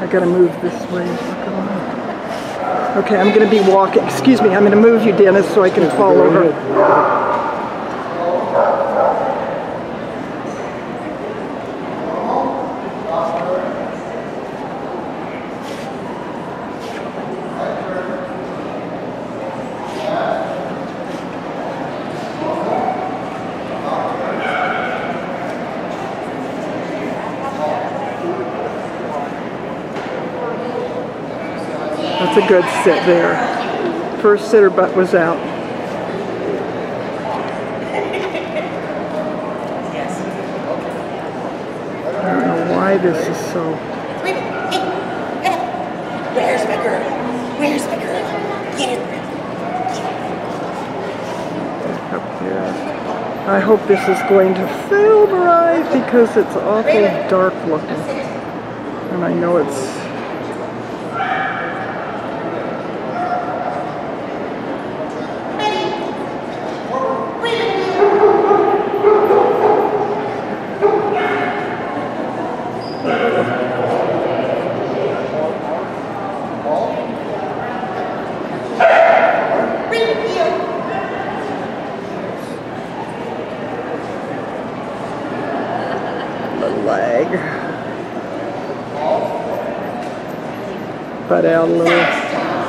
I gotta move this way. Okay, I'm gonna be walking. Excuse me, I'm gonna move you, Dennis, so I can follow her. That's a good sit there. First sitter butt was out. I don't know why this is so... Where's my girl? Where's my girl? Up here. I hope this is going to film right because it's awful dark looking. And I know it's... leg, butt out a little.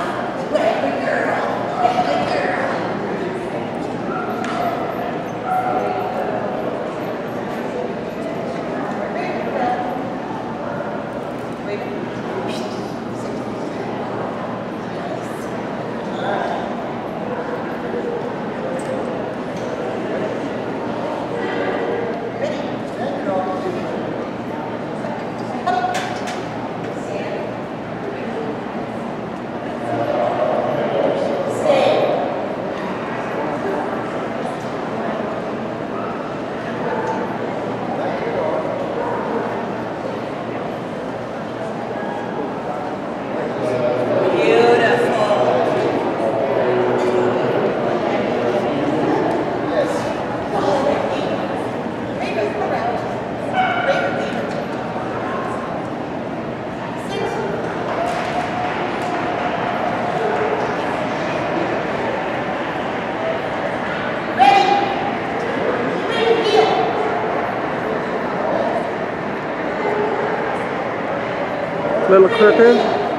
Little crooked.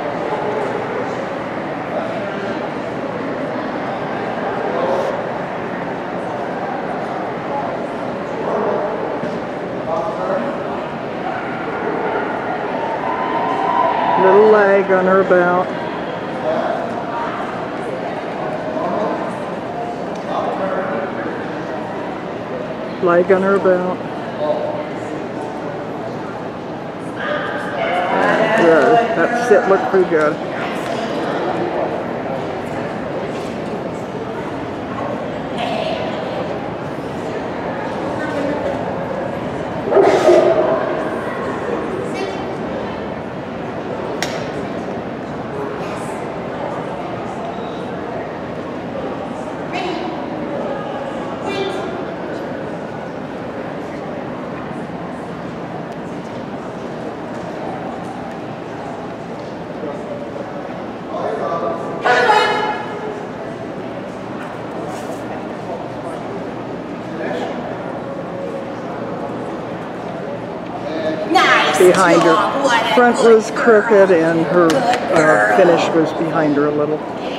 Little leg on her belt. Leg on her belt. Good. That sit looked pretty good. Behind her. Front was crooked and her finish was behind her a little.